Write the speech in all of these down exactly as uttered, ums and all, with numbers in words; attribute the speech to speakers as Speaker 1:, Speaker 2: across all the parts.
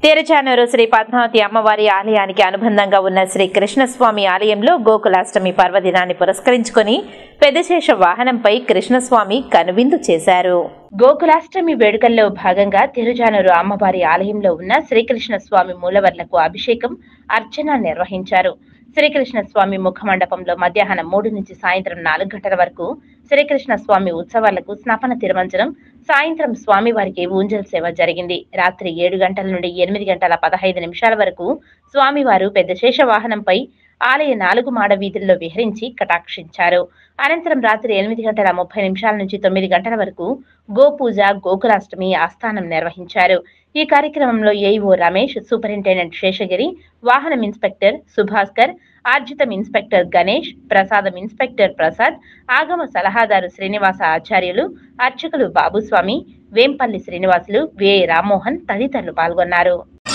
Speaker 1: తిరుచానూరు శ్రీ పద్మావతి అమ్మవారి ఆలయానికి అనుబంధంగా ఉన్న శ్రీ కృష్ణస్వామి ఆలయంలో గోకులాష్టమి పర్వదినాన్ని పురస్కరించుకుని పెద్దశేష వాహనంపై కృష్ణస్వామి కనువిందు చేశారు. గోకులాష్టమి వేడుకల్లో భాగంగా తిరుచానూరు అమ్మవారి ఆలయంలో ఉన్న శ్రీకృష్ణస్వామి మూలవర్లకు అభిషేకం, అర్చన నిర్వహించారు. శ్రీకృష్ణస్వామి ముఖమండపంలో మధ్యాహ్నం మూడు నుంచి సాయంత్రం నాలుగు గంటల వరకు శ్రీకృష్ణస్వామి ఉత్సవాలకు స్నాపన తిరుమంజనం, సాయంత్రం స్వామివారికి ఊంజల్ సేవ జరిగింది. రాత్రి ఏడు గంటల నుండి ఎనిమిది గంటల పదహైదు నిమిషాల వరకు స్వామివారు పెద్దశేష వాహనంపై ఆలయ నాలుగు మాడ వీధుల్లో విహరించి కటాక్షించారు. అనంతరం రాత్రి ఎనిమిది గంటల ముప్పై నిమిషాల నుంచి తొమ్మిది గంటల వరకు గోపూజ, గోకులాష్టమి ఆస్థానం నిర్వహించారు. ఈ కార్యక్రమంలో ఏఈఓ రమేష్, సూపరింటెండెంట్ శేషగిరి, వాహనం ఇన్స్పెక్టర్ సుభాస్కర్, ఆర్జితం ఇన్స్పెక్టర్ గణేష్, ప్రసాదం ఇన్స్పెక్టర్ ప్రసాద్, ఆగమ సలహాదారు శ్రీనివాస ఆచార్యులు, అర్చకులు బాబుస్వామి, వేంపల్లి శ్రీనివాసులు, వే రామ్మోహన్ తదితరులు పాల్గొన్నారు.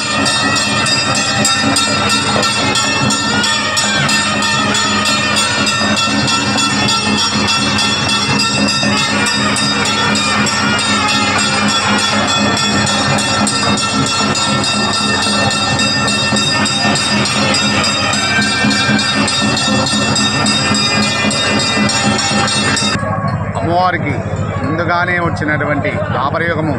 Speaker 2: అమ్మవారికి ముందుగానే వచ్చినటువంటి ద్వాపరయుగము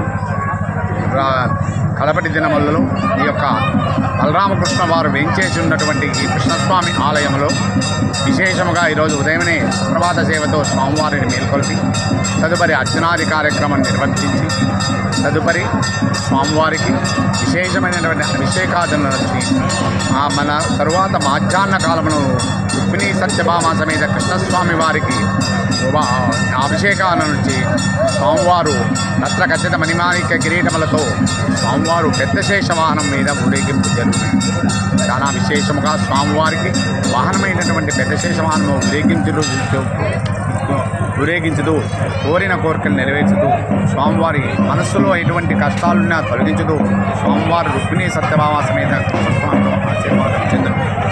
Speaker 2: కడపటి దినములలో ఈ యొక్క బలరామకృష్ణ వారు వేంచేసి ఉన్నటువంటి ఈ కృష్ణస్వామి ఆలయంలో విశేషముగా ఈరోజు ఉదయమే సుప్రభాత సేవతో స్వామివారిని మేల్కొల్పి తదుపరి అర్చనాది కార్యక్రమం నిర్వర్తించి తదుపరి స్వామివారికి విశేషమైనటువంటి అభిషేకాదులను వచ్చి మన తరువాత మధ్యాహ్న కాలంలో రుక్మిణీ సత్యభామ సమేత కృష్ణస్వామి వారికి అభిషేకాల నుంచి స్వామివారు రత్న ఖచ్చిత మణిమాణిక్య కిరీటములతో స్వామివారు పెద్దశేష వాహనం మీద ఊరేగింపు జరుగుతుంది. చాలా విశేషముగా స్వామివారికి వాహనమైనటువంటి పెద్దశేష వాహనం ఊరేగించుడు ఊరేగించుతూ కోరిన కోరికలు నెరవేర్చుతూ స్వామివారి మనస్సులో ఎటువంటి కష్టాలున్నా తొలగించుతూ స్వామివారు రుక్మిణీ సత్యభామ సమేత కృష్ణస్వామితో ఆశీర్వాదం చెందుతారు.